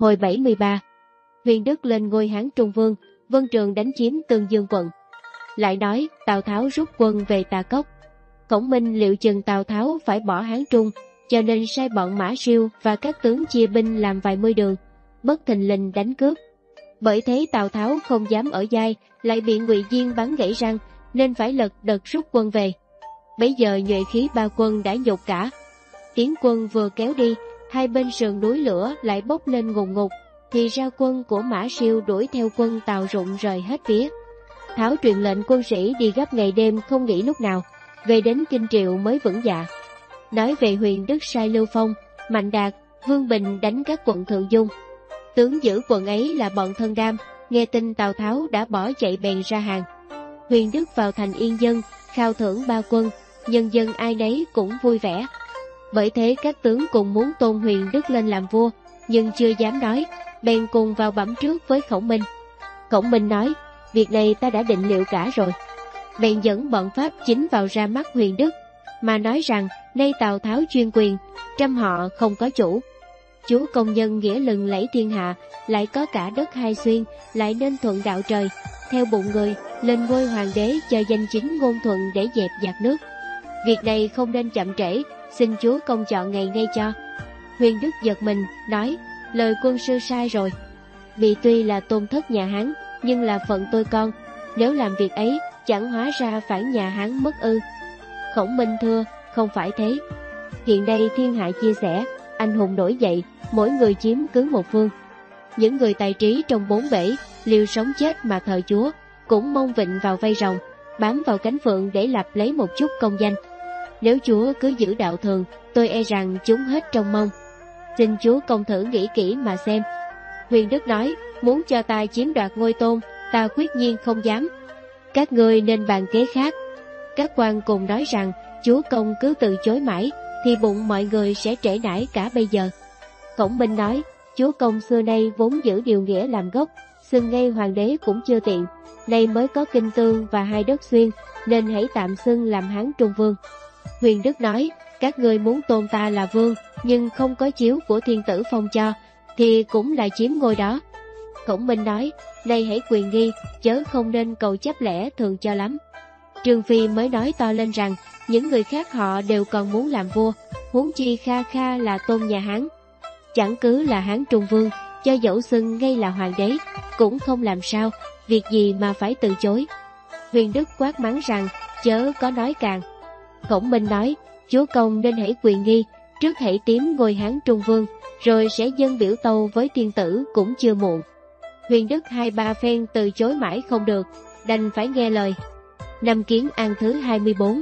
Hồi 73, Huyền Đức lên ngôi Hán Trung Vương, Vân Trường đánh chiếm Tương Dương quận. Lại nói Tào Tháo rút quân về Tà Cốc. Khổng Minh liệu chừng Tào Tháo phải bỏ Hán Trung, cho nên sai bọn Mã Siêu và các tướng chia binh làm vài mươi đường, bất thình lình đánh cướp. Bởi thế Tào Tháo không dám ở dai, lại bị Ngụy Diên bắn gãy răng, nên phải lật đật rút quân về. Bấy giờ nhuệ khí ba quân đã nhột cả. Tiến quân vừa kéo đi, hai bên sườn núi lửa lại bốc lên ngùn ngụt, thì ra quân của Mã Siêu đuổi theo quân Tào Rụng rời hết phía. Tháo truyền lệnh quân sĩ đi gấp ngày đêm không nghỉ lúc nào, về đến Kinh Triệu mới vững dạ. Nói về Huyền Đức sai Lưu Phong, Mạnh Đạt, Vương Bình đánh các quận Thượng Dung. Tướng giữ quận ấy là bọn Thân Đam, nghe tin Tào Tháo đã bỏ chạy bèn ra hàng. Huyền Đức vào thành Yên Dân, khao thưởng ba quân, nhân dân ai nấy cũng vui vẻ. Bởi thế các tướng cùng muốn tôn Huyền Đức lên làm vua, nhưng chưa dám nói, bèn cùng vào bẩm trước với Khổng Minh. Khổng Minh nói, việc này ta đã định liệu cả rồi. Bèn dẫn bọn Pháp chính vào ra mắt Huyền Đức, mà nói rằng nay Tào Tháo chuyên quyền, trăm họ không có chủ. Chúa công nhân nghĩa lừng lẫy thiên hạ, lại có cả đất hai xuyên, lại nên thuận đạo trời, theo bụng người, lên ngôi hoàng đế cho danh chính ngôn thuận để dẹp giặc nước. Việc này không nên chậm trễ, xin chúa công chọn ngày ngay cho. Huyền Đức giật mình, nói, lời quân sư sai rồi. Bị tuy là tôn thất nhà Hán, nhưng là phận tôi con, nếu làm việc ấy, chẳng hóa ra phản nhà Hán mất ư. Khổng Minh thưa, không phải thế. Hiện nay thiên hạ chia sẻ, anh hùng nổi dậy, mỗi người chiếm cứ một phương. Những người tài trí trong bốn bể, liều sống chết mà thờ chúa, cũng mong vịnh vào vây rồng, bám vào cánh phượng để lập lấy một chút công danh. Nếu chúa cứ giữ đạo thường, tôi e rằng chúng hết trong mong. Xin chúa công thử nghĩ kỹ mà xem. Huyền Đức nói, muốn cho ta chiếm đoạt ngôi tôn, ta quyết nhiên không dám. Các ngươi nên bàn kế khác. Các quan cùng nói rằng, chúa công cứ từ chối mãi, thì bụng mọi người sẽ trễ nải cả bây giờ. Khổng Minh nói, chúa công xưa nay vốn giữ điều nghĩa làm gốc, xưng ngay hoàng đế cũng chưa tiện, nay mới có Kinh Tương và hai đất xuyên, nên hãy tạm xưng làm Hán Trung Vương. Huyền Đức nói, các ngươi muốn tôn ta là vương, nhưng không có chiếu của thiên tử phong cho, thì cũng là chiếm ngôi đó. Khổng Minh nói, nay hãy quyền nghi, chớ không nên cầu chấp lẽ thường cho lắm. Trương Phi mới nói to lên rằng, những người khác họ đều còn muốn làm vua, huống chi Kha Kha là tôn nhà Hán. Chẳng cứ là Hán Trung Vương, cho dẫu xưng ngay là hoàng đế, cũng không làm sao, việc gì mà phải từ chối. Huyền Đức quát mắng rằng, chớ có nói càng. Khổng Minh nói, chúa công nên hãy quyền nghi, trước hãy tím ngôi Hán Trung Vương, rồi sẽ dâng biểu tâu với thiên tử cũng chưa muộn. Huyền Đức hai ba phen từ chối mãi không được, đành phải nghe lời. Năm Kiến An thứ 24,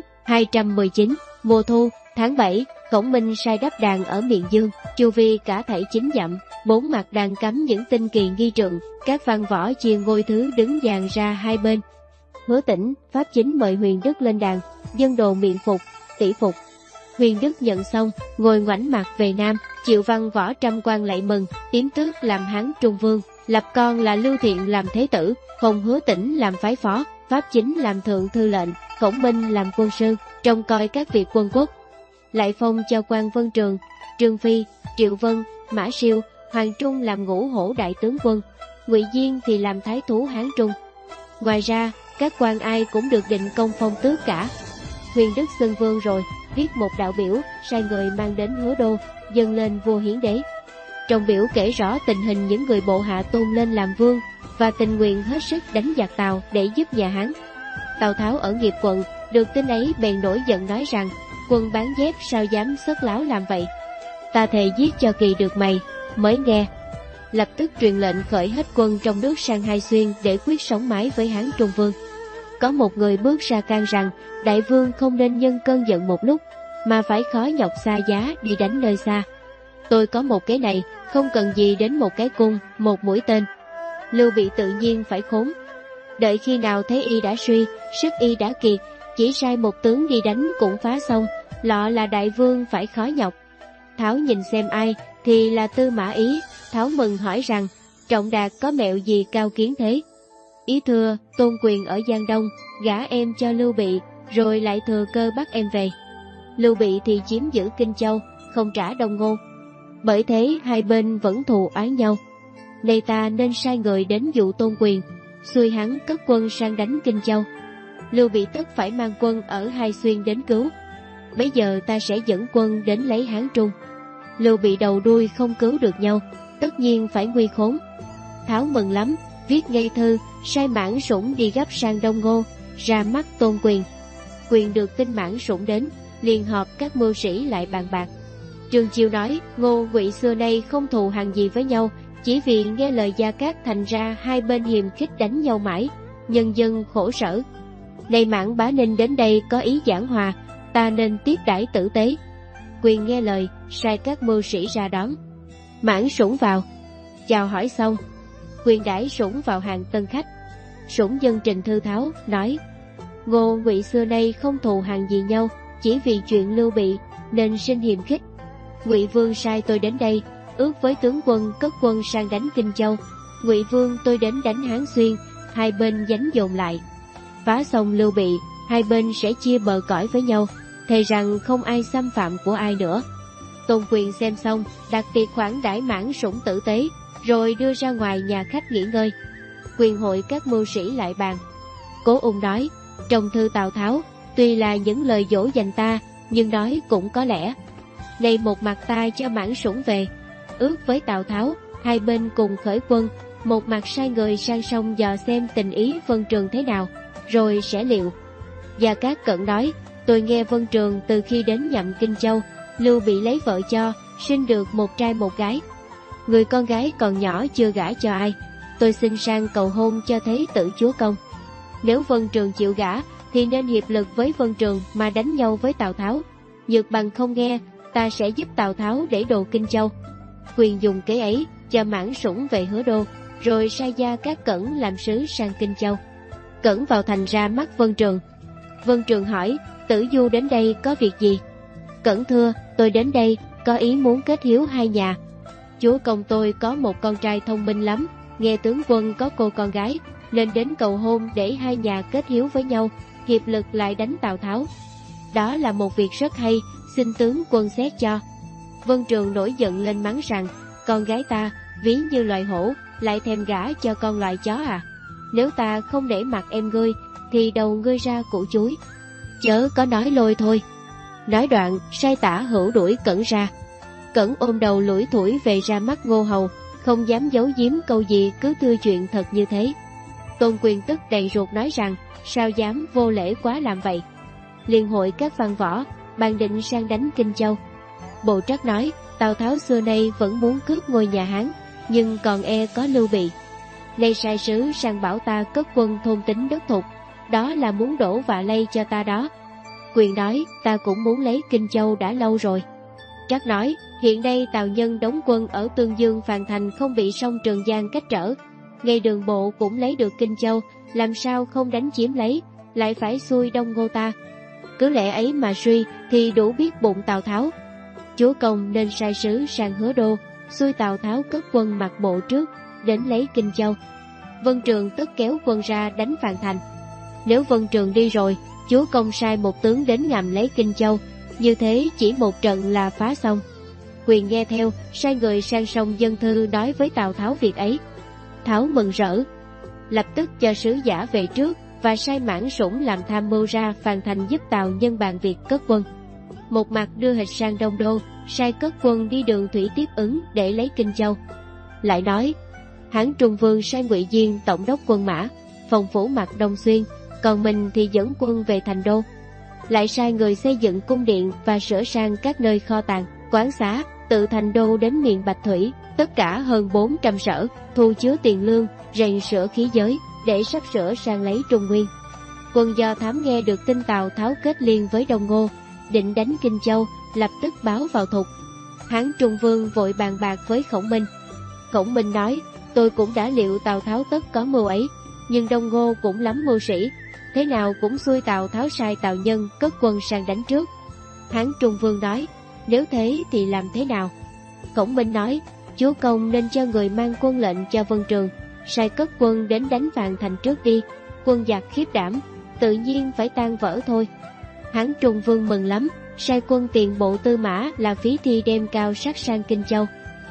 219, mùa thu, tháng 7, Khổng Minh sai đắp đàn ở miền Dương, chu vi cả thảy 9 dặm, bốn mặt đàn cắm những tinh kỳ nghi trượng, các văn võ chia ngôi thứ đứng dàn ra hai bên. Hứa Tĩnh, Pháp Chính mời Huyền Đức lên đàn, dân đồ miệng phục, tỷ phục. Huyền Đức nhận xong, ngồi ngoảnh mặt về Nam, chịu văn võ trăm quan lạy mừng, tiến tước làm Hán Trung Vương, lập con là Lưu Thiện làm thế tử, phong Hứa Tĩnh làm phái phó, Pháp Chính làm thượng thư lệnh, Khổng Minh làm quân sư, trông coi các việc quân quốc. Lại phong cho quan Vân Trường, Trương Phi, Triệu Vân, Mã Siêu, Hoàng Trung làm Ngũ Hổ đại tướng quân, Ngụy Diên thì làm thái thú Hán Trung. Ngoài ra, các quan ai cũng được định công phong tước cả. Huyền Đức xưng vương rồi, viết một đạo biểu, sai người mang đến Hứa Đô, dâng lên vua Hiến Đế. Trong biểu kể rõ tình hình những người bộ hạ tôn lên làm vương, và tình nguyện hết sức đánh giặc Tào để giúp nhà Hán. Tào Tháo ở Nghiệp quận, được tin ấy bèn nổi giận nói rằng, quân bán dép sao dám sất láo làm vậy? Ta thề giết cho kỳ được mày. Mới nghe, lập tức truyền lệnh khởi hết quân trong nước sang Hai Xuyên để quyết sống mái với Hán Trung Vương. Có một người bước ra can rằng, đại vương không nên nhân cơn giận một lúc, mà phải khó nhọc xa giá đi đánh nơi xa. Tôi có một cái này, không cần gì đến một cái cung, một mũi tên. Lưu Bị tự nhiên phải khốn. Đợi khi nào thấy y đã suy, sức y đã kiệt, chỉ sai một tướng đi đánh cũng phá xong, lọ là đại vương phải khó nhọc. Tháo nhìn xem ai, thì là Tư Mã Ý. Tháo mừng hỏi rằng, Trọng Đạt có mẹo gì cao kiến thế? Ý thưa, tôn quyền ở Giang Đông, gả em cho Lưu Bị, rồi lại thừa cơ bắt em về. Lưu Bị thì chiếm giữ Kinh Châu, không trả Đông Ngô. Bởi thế hai bên vẫn thù oán nhau, Nay ta nên sai người đến dụ Tôn Quyền, xuôi hắn cất quân sang đánh Kinh Châu. Lưu Bị tất phải mang quân ở Hai Xuyên đến cứu. Bây giờ ta sẽ dẫn quân đến lấy Hán Trung. Lưu Bị đầu đuôi không cứu được nhau, tất nhiên phải nguy khốn. Tháo mừng lắm, viết ngay thư, sai Mãn Sủng đi gấp sang Đông Ngô, ra mắt Tôn Quyền. Quyền được tin Mãn Sủng đến, liền họp các mưu sĩ lại bàn bạc. Trương Chiêu nói, Ngô Ngụy xưa nay không thù hằn gì với nhau, chỉ vì nghe lời Gia Cát thành ra hai bên hiềm khích đánh nhau mãi, nhân dân khổ sở. Nay Mãn Bá Ninh đến đây có ý giảng hòa, ta nên tiếp đãi tử tế. Quyền nghe lời, sai các mưu sĩ ra đón. Mãn Sủng vào, chào hỏi xong, Quyền đãi Sủng vào hàng tân khách. Sủng dân trình thư tháo, nói, Ngô Ngụy xưa nay không thù hằn gì nhau, chỉ vì chuyện Lưu Bị nên sinh hiềm khích. Ngụy Vương sai tôi đến đây, ước với tướng quân cất quân sang đánh Kinh Châu. Ngụy Vương tôi đến đánh Hán Xuyên, hai bên đánh dồn lại. Phá xong Lưu Bị, hai bên sẽ chia bờ cõi với nhau, thề rằng không ai xâm phạm của ai nữa. Tôn Quyền xem xong, đặt tiệc khoản đãi Mãn Sủng tử tế, rồi đưa ra ngoài nhà khách nghỉ ngơi. Quyền hội các mưu sĩ lại bàn. Cố Ung nói, trong thư Tào Tháo, tuy là những lời dỗ dành ta, nhưng nói cũng có lẽ. Nay một mặt ta cho Mãn Sủng về, ước với Tào Tháo, hai bên cùng khởi quân, một mặt sai người sang sông dò xem tình ý Vân Trường thế nào, rồi sẽ liệu. Gia Cát Cẩn nói, tôi nghe Vân Trường từ khi đến nhậm Kinh Châu, Lưu Bị lấy vợ cho, sinh được một trai một gái. Người con gái còn nhỏ chưa gả cho ai, tôi xin sang cầu hôn cho Thế tử chúa công. Nếu Vân Trường chịu gả, thì nên hiệp lực với Vân Trường mà đánh nhau với Tào Tháo. Nhược bằng không nghe, ta sẽ giúp Tào Tháo để đồ Kinh Châu. Quyền dùng kế ấy, cho Mãn Sủng về Hứa Đô, rồi sai Gia Cát Cẩn làm sứ sang Kinh Châu. Cẩn vào thành ra mắt Vân Trường. Vân Trường hỏi, Tử Du đến đây có việc gì? Cẩn thưa, tôi đến đây có ý muốn kết hiếu hai nhà. Chúa công tôi có một con trai thông minh lắm, nghe tướng quân có cô con gái, nên đến cầu hôn để hai nhà kết hiếu với nhau, hiệp lực lại đánh Tào Tháo. Đó là một việc rất hay, xin tướng quân xét cho. Vân Trường nổi giận lên mắng rằng, con gái ta ví như loài hổ, lại thèm gả cho con loài chó à? Nếu ta không để mặt em ngươi, thì đầu ngươi ra củ chuối. Chớ có nói lôi thôi. Nói đoạn, sai Tả Hữu đuổi Cẩn ra. Cẩn ôm đầu lủi thủi về ra mắt Ngô Hầu, không dám giấu giếm câu gì, cứ thưa chuyện thật như thế. Tôn Quyền tức đầy ruột nói rằng, sao dám vô lễ quá làm vậy. Liên hội các văn võ, bàn định sang đánh Kinh Châu. Bộ Trắc nói, Tào Tháo xưa nay vẫn muốn cướp ngôi nhà Hán, nhưng còn e có Lưu Bị. Nay sai sứ sang bảo ta cất quân thôn tính đất thục, đó là muốn đổ vạ lây cho ta đó. Quyền nói, ta cũng muốn lấy Kinh Châu đã lâu rồi. Trắc nói, hiện nay Tào Nhân đóng quân ở Tương Dương Phàn Thành không bị sông Trường Giang cách trở, ngay đường bộ cũng lấy được Kinh Châu, làm sao không đánh chiếm lấy, lại phải xuôi Đông Ngô ta. Cứ lẽ ấy mà suy thì đủ biết bụng Tào Tháo. Chúa công nên sai sứ sang Hứa Đô, xuôi Tào Tháo cất quân mặc bộ trước, đến lấy Kinh Châu. Vân Trường tức kéo quân ra đánh Phàn Thành. Nếu Vân Trường đi rồi, chúa công sai một tướng đến ngầm lấy Kinh Châu, như thế chỉ một trận là phá xong. Quyền nghe theo, sai người sang sông dân thư nói với Tào Tháo việc ấy. Tháo mừng rỡ, lập tức cho sứ giả về trước và sai Mãn Sủng làm tham mưu ra Phàn Thành giúp Tào Nhân bàn việc cất quân. Một mặt đưa hịch sang Đông Đô, sai cất quân đi đường thủy tiếp ứng để lấy Kinh Châu. Lại nói, Hán Trung Vương sai Ngụy Diên tổng đốc quân mã, phòng phủ mặt Đông Xuyên, còn mình thì dẫn quân về thành đô. Lại sai người xây dựng cung điện và sửa sang các nơi kho tàng, quán xá, từ thành đô đến miền Bạch Thủy, tất cả hơn 400 sở, thu chứa tiền lương, rèn sửa khí giới, để sắp sửa sang lấy Trung Nguyên. Quân Do Thám nghe được tin Tào Tháo kết liên với Đông Ngô, định đánh Kinh Châu, lập tức báo vào Thục. Hán Trung Vương vội bàn bạc với Khổng Minh. Khổng Minh nói, tôi cũng đã liệu Tào Tháo tất có mưu ấy, nhưng Đông Ngô cũng lắm mưu sĩ, thế nào cũng xui Tào Tháo sai Tào Nhân cất quân sang đánh trước. Hán Trung Vương nói, nếu thế thì làm thế nào? Khổng Minh nói, chúa công nên cho người mang quân lệnh cho Vân Trường, sai cất quân đến đánh Phàn Thành trước đi. Quân giặc khiếp đảm, tự nhiên phải tan vỡ thôi. Hán Trung Vương mừng lắm, sai quân tiền bộ tư mã là Phí Thi đem cao sát sang Kinh Châu.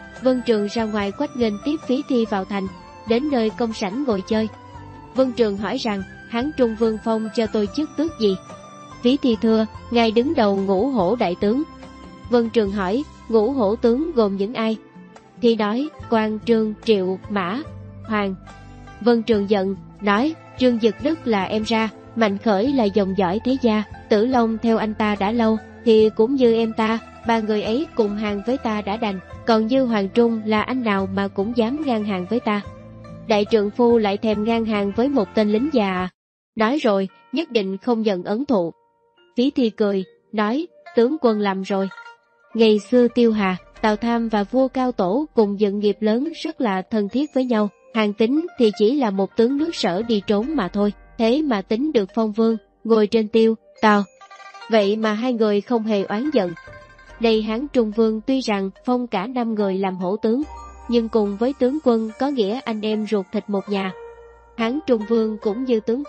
Vân Trường ra ngoài quách nghênh tiếp Phí Thi vào thành, đến nơi công sảnh ngồi chơi. Vân Trường hỏi rằng, Hán Trung Vương phong cho tôi chức tước gì? Phí Thi thưa, ngài đứng đầu Ngũ Hổ đại tướng. Vân Trường hỏi, Ngũ Hổ tướng gồm những ai? Thi nói, Quan, Trương, Triệu, Mã, Hoàng. Vân Trường giận, nói, Trương Dực Đức là em ra, Mạnh Khởi là dòng dõi thế gia, Tử Long theo anh ta đã lâu, thì cũng như em ta, ba người ấy cùng hàng với ta đã đành, còn như Hoàng Trung là anh nào mà cũng dám ngang hàng với ta. Đại trượng phu lại thèm ngang hàng với một tên lính già à? Nói rồi, nhất định không nhận ấn thụ. Phí Thi cười, nói, tướng quân làm rồi. Ngày xưa Tiêu Hà, Tào Tham và vua Cao Tổ cùng dựng nghiệp lớn rất là thân thiết với nhau. Hàn Tín thì chỉ là một tướng nước Sở đi trốn mà thôi, thế mà Tín được phong vương, ngồi trên Tiêu, Tào. Vậy mà hai người không hề oán giận. Đây Hán Trung Vương tuy rằng phong cả 5 người làm hổ tướng, nhưng cùng với tướng quân có nghĩa anh em ruột thịt một nhà. Hán Trung Vương cũng như tướng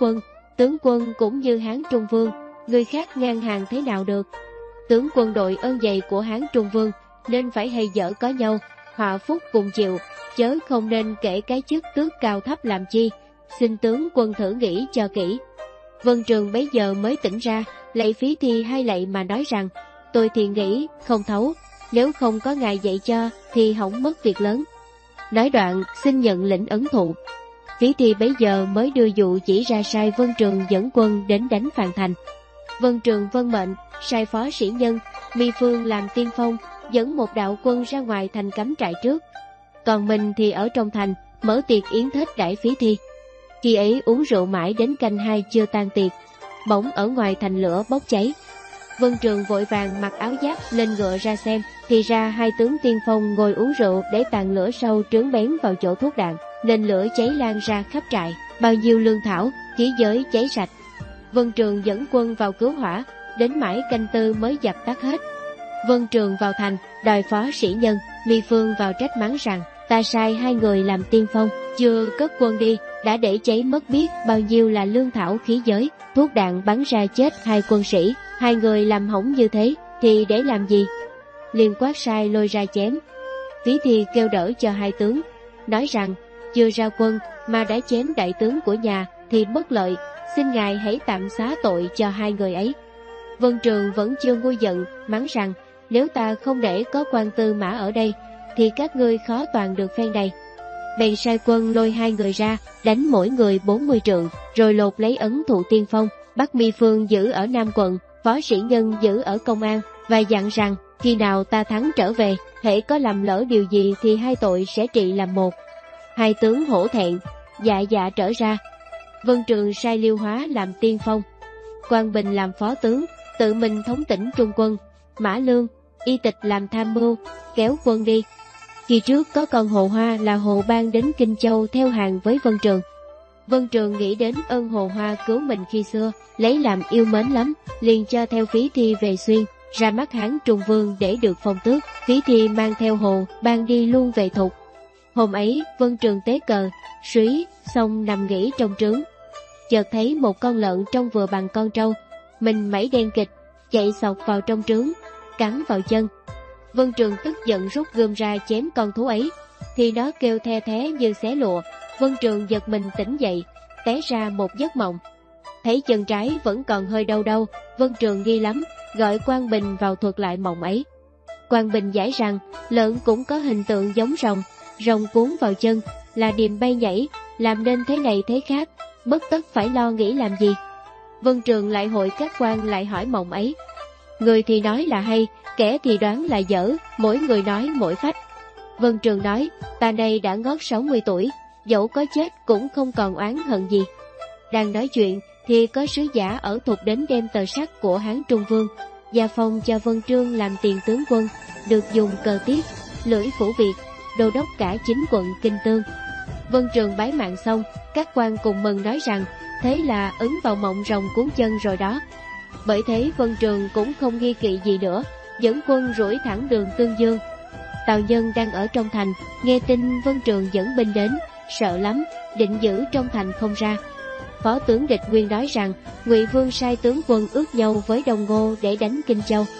quân cũng như Hán Trung Vương, người khác ngang hàng thế nào được. Tướng quân đội ơn dày của Hán Trung Vương nên phải hay dở có nhau, họa phúc cùng chịu, chớ không nên kể cái chức tước cao thấp làm chi. Xin tướng quân thử nghĩ cho kỹ. Vân Trường bấy giờ mới tỉnh ra, lạy Phí Thi hai lạy mà nói rằng, tôi thì nghĩ không thấu, nếu không có ngài dạy cho thì hỏng mất việc lớn. Nói đoạn xin nhận lĩnh ấn thụ. Phí Thi bấy giờ mới đưa dụ chỉ ra sai Vân Trường dẫn quân đến đánh Phàn Thành. Vân Trường vâng mệnh, sai phó sĩ nhân, Mi Phương làm tiên phong, dẫn một đạo quân ra ngoài thành cắm trại trước. Còn mình thì ở trong thành, mở tiệc yến thết đãi Phí Thi. Khi ấy uống rượu mãi đến canh 2 chưa tan tiệc, bỗng ở ngoài thành lửa bốc cháy. Vân Trường vội vàng mặc áo giáp lên ngựa ra xem, thì ra hai tướng tiên phong ngồi uống rượu để tàn lửa sâu trướng bén vào chỗ thuốc đạn, nên lửa cháy lan ra khắp trại, bao nhiêu lương thảo, khí giới cháy sạch. Vân Trường dẫn quân vào cứu hỏa, đến mãi canh 4 mới dập tắt hết. Vân Trường vào thành, đòi phó sĩ nhân, Mi Phương vào trách mắng rằng, ta sai hai người làm tiên phong, chưa cất quân đi, đã để cháy mất biết bao nhiêu là lương thảo khí giới, thuốc đạn bắn ra chết hai quân sĩ, hai người làm hỏng như thế, thì để làm gì? Liền quát sai lôi ra chém. Phí Thi kêu đỡ cho hai tướng, nói rằng, chưa ra quân mà đã chém đại tướng của nhà thì bất lợi, xin ngài hãy tạm xá tội cho hai người ấy. Vân Trường vẫn chưa nguôi giận, mắng rằng, nếu ta không để có quan Tư Mã ở đây, thì các ngươi khó toàn được phen này. Bèn sai quân lôi hai người ra, đánh mỗi người 40 trượng, rồi lột lấy ấn thụ tiên phong, bắt Mi Phương giữ ở Nam quận, phó sĩ nhân giữ ở công an, và dặn rằng, khi nào ta thắng trở về, hễ có làm lỡ điều gì thì hai tội sẽ trị làm một. Hai tướng hổ thẹn, dạ trở ra. Vân Trường sai Liêu Hóa làm tiên phong, Quang Bình làm phó tướng, tự mình thống lĩnh trung quân, Mã Lương, Y Tịch làm tham mưu, kéo quân đi. Khi trước có con Hồ Hoa là Hồ Ban đến Kinh Châu theo hàng với Vân Trường. Vân Trường nghĩ đến ơn Hồ Hoa cứu mình khi xưa, lấy làm yêu mến lắm, liền cho theo Phí Thi về Xuyên, ra mắt Hán Trung Vương để được phong tước. Phí Thi mang theo Hồ Ban đi luôn về Thục. Hôm ấy Vân Trường tế cờ, suý, xong nằm nghỉ trong trướng. Chợt thấy một con lợn trông vừa bằng con trâu, mình mẩy đen kịch, chạy xộc vào trong trướng, cắn vào chân. Vân Trường tức giận rút gươm ra chém con thú ấy, thì nó kêu the thé như xé lụa. Vân Trường giật mình tỉnh dậy, té ra một giấc mộng. Thấy chân trái vẫn còn hơi đau đau, Vân Trường nghi lắm, gọi Quang Bình vào thuật lại mộng ấy. Quang Bình giải rằng lợn cũng có hình tượng giống rồng cuốn vào chân là điềm bay nhảy, làm nên thế này thế khác, bất tất phải lo nghĩ làm gì. Vân Trường lại hội các quan lại hỏi mộng ấy. Người thì nói là hay, kẻ thì đoán là dở, mỗi người nói mỗi phách. Vân Trường nói, ta đây đã ngót 60 tuổi, dẫu có chết cũng không còn oán hận gì. Đang nói chuyện thì có sứ giả ở Thục đến đem tờ sắc của Hán Trung Vương, gia phong cho Vân Trương làm tiền tướng quân, được dùng cờ tiết, lưỡi phủ Việt, đô đốc cả 9 quận Kinh Tương. Vân Trường bái mạng xong, các quan cùng mừng nói rằng, thế là ứng vào mộng rồng cuốn chân rồi đó. Bởi thế Vân Trường cũng không nghi kỵ gì nữa, dẫn quân rủi thẳng đường Tương Dương. Tào Nhân đang ở trong thành, nghe tin Vân Trường dẫn binh đến, sợ lắm, định giữ trong thành không ra. Phó tướng Địch Nguyên nói rằng, Ngụy Vương sai tướng quân ước nhau với Đông Ngô để đánh Kinh Châu.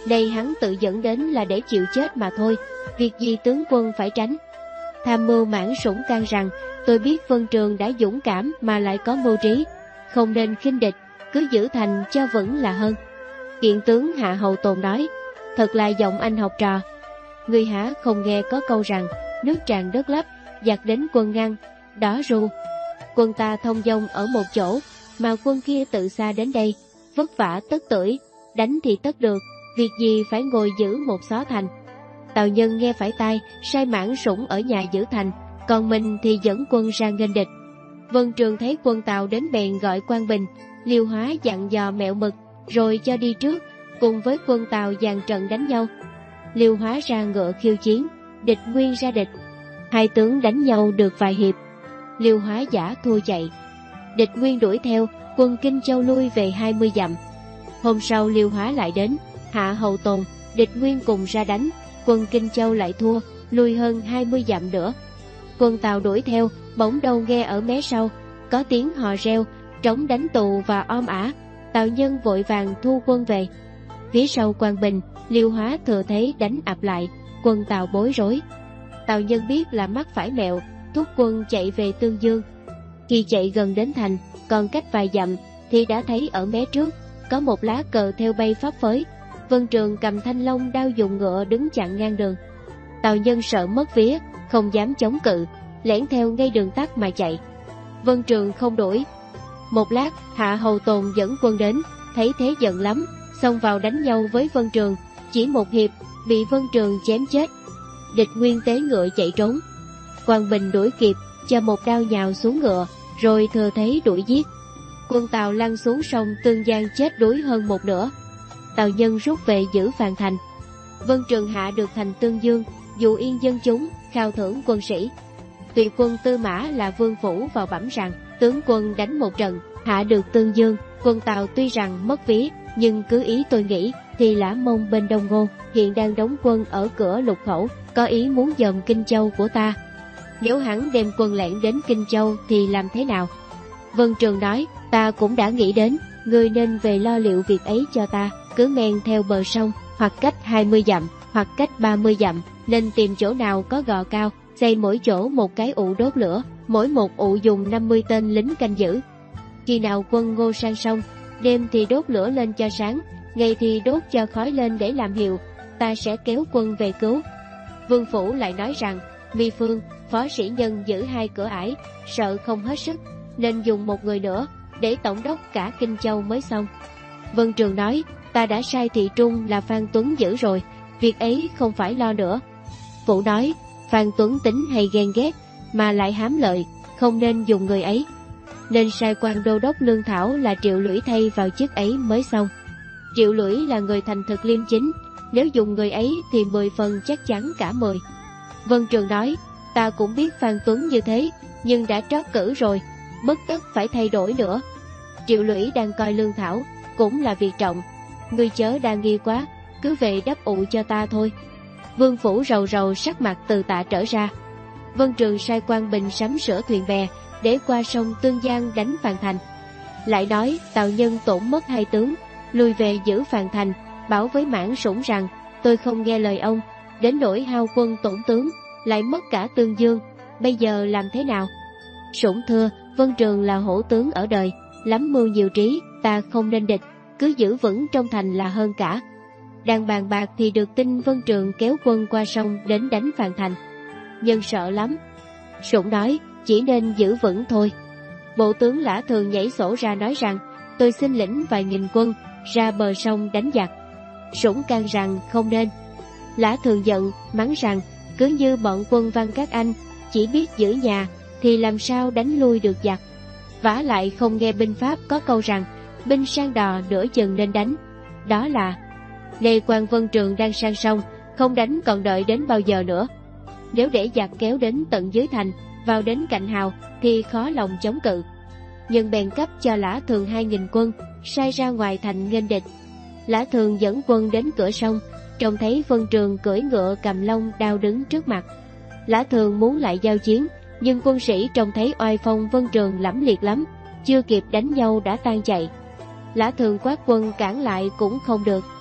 Đây hắn tự dẫn đến là để chịu chết mà thôi, việc gì tướng quân phải tránh. Tham mưu Mãn Sủng can rằng, tôi biết Vân Trường đã dũng cảm mà lại có mưu trí, không nên khinh địch, cứ giữ thành cho vững là hơn. Kiện tướng Hạ Hầu Tồn nói, thật là giọng anh học trò. Ngươi hả không nghe có câu rằng, nước tràn đất lấp, giặc đến quân ngăn, đó ru. Quân ta thông dong ở một chỗ, mà quân kia tự xa đến đây, vất vả tất tưởi, đánh thì tất được, việc gì phải ngồi giữ một xó thành. Tào Nhân nghe phải tai, sai Mãn Sủng ở nhà giữ thành, còn mình thì dẫn quân ra nghênh địch. Vân Trường thấy quân Tào đến bèn gọi Quang Bình, Liêu Hóa dặn dò Mẹo Mực, rồi cho đi trước, cùng với quân Tào dàn trận đánh nhau. Liêu Hóa ra ngựa khiêu chiến, địch nguyên ra địch. Hai tướng đánh nhau được vài hiệp, Liêu Hóa giả thua chạy. Địch nguyên đuổi theo, quân Kinh Châu lui về 20 dặm. Hôm sau Liêu Hóa lại đến, Hạ Hầu Tồn, địch nguyên cùng ra đánh, quân Kinh Châu lại thua, lui hơn 20 dặm nữa. Quân Tào đuổi theo, bỗng đâu nghe ở mé sau có tiếng hò reo, trống đánh tù và om ả. Tào Nhân vội vàng thu quân về. Phía sau Quang Bình, Liêu Hóa thừa thế đánh ập lại, quân Tào bối rối. Tào Nhân biết là mắc phải mẹo, thúc quân chạy về Tương Dương. Khi chạy gần đến thành, còn cách vài dặm, thì đã thấy ở mé trước có một lá cờ theo bay phấp phới. Vân Trường cầm thanh long đao dùng ngựa đứng chặn ngang đường. Tào Nhân sợ mất vía, không dám chống cự, lẻn theo ngay đường tắt mà chạy. Vân Trường không đuổi. Một lát, Hạ Hầu Tồn dẫn quân đến, thấy thế giận lắm, xông vào đánh nhau với Vân Trường. Chỉ một hiệp, bị Vân Trường chém chết. Địch nguyên tế ngựa chạy trốn. Quang Bình đuổi kịp, cho một đao nhào xuống ngựa, rồi thừa thế đuổi giết. Quân Tào lăn xuống sông Tương Giang chết đuối hơn một nửa. Tào Nhân rút về giữ Phàn Thành. Vân Trường hạ được thành Tương Dương, dụ yên dân chúng, khao thưởng quân sĩ. Tùy quân Tư Mã là Vương Phủ vào bẩm rằng, tướng quân đánh một trận, hạ được Tương Dương. Quân Tào tuy rằng mất vía, nhưng cứ ý tôi nghĩ, thì Lã Mông bên Đông Ngô hiện đang đóng quân ở cửa Lục Khẩu, có ý muốn dòm Kinh Châu của ta. Nếu hắn đem quân lẻn đến Kinh Châu thì làm thế nào? Vân Trường nói, ta cũng đã nghĩ đến, ngươi nên về lo liệu việc ấy cho ta, cứ men theo bờ sông, hoặc cách 20 dặm, hoặc cách 30 dặm, nên tìm chỗ nào có gò cao, xây mỗi chỗ một cái ụ đốt lửa, mỗi một ụ dùng 50 tên lính canh giữ. Khi nào quân Ngô sang sông, đêm thì đốt lửa lên cho sáng, ngày thì đốt cho khói lên để làm hiệu, ta sẽ kéo quân về cứu. Vương Phủ lại nói rằng, Mi Phương, phó sĩ nhân giữ hai cửa ải, sợ không hết sức, nên dùng một người nữa, để tổng đốc cả Kinh Châu mới xong. Vân Trường nói, ta đã sai thị trung là Phan Tuấn giữ rồi, việc ấy không phải lo nữa. Phụ nói, Phan Tuấn tính hay ghen ghét, mà lại hám lợi, không nên dùng người ấy, nên sai quan đô đốc lương thảo là Triệu Lũy thay vào chức ấy mới xong. Triệu Lũy là người thành thực liêm chính, nếu dùng người ấy thì 10 phần chắc chắn cả 10. Vân Trường nói, ta cũng biết Phan Tuấn như thế, nhưng đã trót cử rồi, bất tất phải thay đổi nữa. Triệu Lũy đang coi lương thảo, cũng là việc trọng, ngươi chớ đa nghi quá, cứ về đắp ụ cho ta thôi. Vương Phủ rầu rầu sắc mặt từ tạ trở ra. Vân Trường sai Quang Bình sắm sửa thuyền bè, để qua sông Tương Giang đánh Phàn Thành. Lại nói Tào Nhân tổn mất hai tướng, lui về giữ Phàn Thành, bảo với Mãn Sủng rằng, tôi không nghe lời ông, đến nỗi hao quân tổn tướng, lại mất cả Tương Dương, bây giờ làm thế nào? Sủng thưa, Vân Trường là hổ tướng ở đời, lắm mưu nhiều trí, ta không nên địch, cứ giữ vững trong thành là hơn cả. Đang bàn bạc thì được tin Vân Trường kéo quân qua sông đến đánh Phàn Thành. Nhân sợ lắm. Sủng nói, chỉ nên giữ vững thôi. Bộ tướng Lã Thường nhảy sổ ra nói rằng, tôi xin lĩnh vài nghìn quân ra bờ sông đánh giặc. Sủng can rằng không nên. Lã Thường giận, mắng rằng, cứ như bọn quân Văn các anh chỉ biết giữ nhà thì làm sao đánh lui được giặc. Vả lại không nghe binh pháp có câu rằng, binh sang đò nửa chừng nên đánh. Đó là, nay quan Vân Trường đang sang sông, không đánh còn đợi đến bao giờ nữa. Nếu để giặc kéo đến tận dưới thành, vào đến cạnh hào, thì khó lòng chống cự. Nhưng bèn cấp cho Lã Thường 2.000 quân, sai ra ngoài thành nghênh địch. Lã Thường dẫn quân đến cửa sông, trông thấy Vân Trường cưỡi ngựa cầm long đao đứng trước mặt. Lã Thường muốn lại giao chiến, nhưng quân sĩ trông thấy oai phong Vân Trường lẫm liệt lắm, chưa kịp đánh nhau đã tan chạy. Lã Thường quát quân cản lại cũng không được.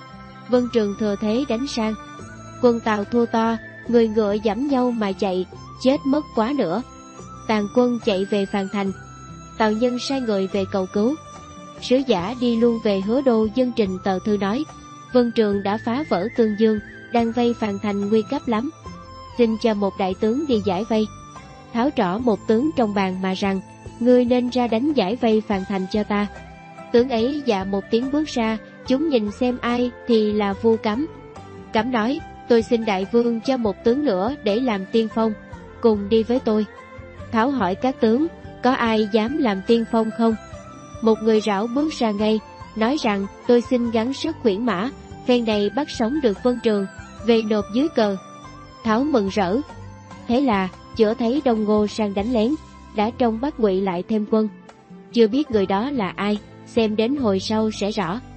Vân Trường thừa thế đánh sang. Quân Tào thua to, người ngựa giẫm nhau mà chạy, chết mất quá nữa. Tàn quân chạy về Phàn Thành. Tào Nhân sai người về cầu cứu. Sứ giả đi luôn về Hứa Đô dân trình tờ thư nói, Vân Trường đã phá vỡ Tương Dương, đang vây Phàn Thành nguy cấp lắm, xin cho một đại tướng đi giải vây. Tháo trỏ một tướng trong bàn mà rằng, ngươi nên ra đánh giải vây Phàn Thành cho ta. Tướng ấy dạ một tiếng bước ra, chúng nhìn xem ai thì là Vu Cấm. Cấm nói, tôi xin đại vương cho một tướng nữa để làm tiên phong, cùng đi với tôi. Tháo hỏi các tướng, có ai dám làm tiên phong không? Một người rảo bước ra ngay, nói rằng tôi xin gắng sức khuyển mã, phen này bắt sống được Vân Trường, về nộp dưới cờ. Tháo mừng rỡ. Thế là chữa thấy Đông Ngô sang đánh lén, đã trông bắt Ngụy lại thêm quân. Chưa biết người đó là ai, xem đến hồi sau sẽ rõ.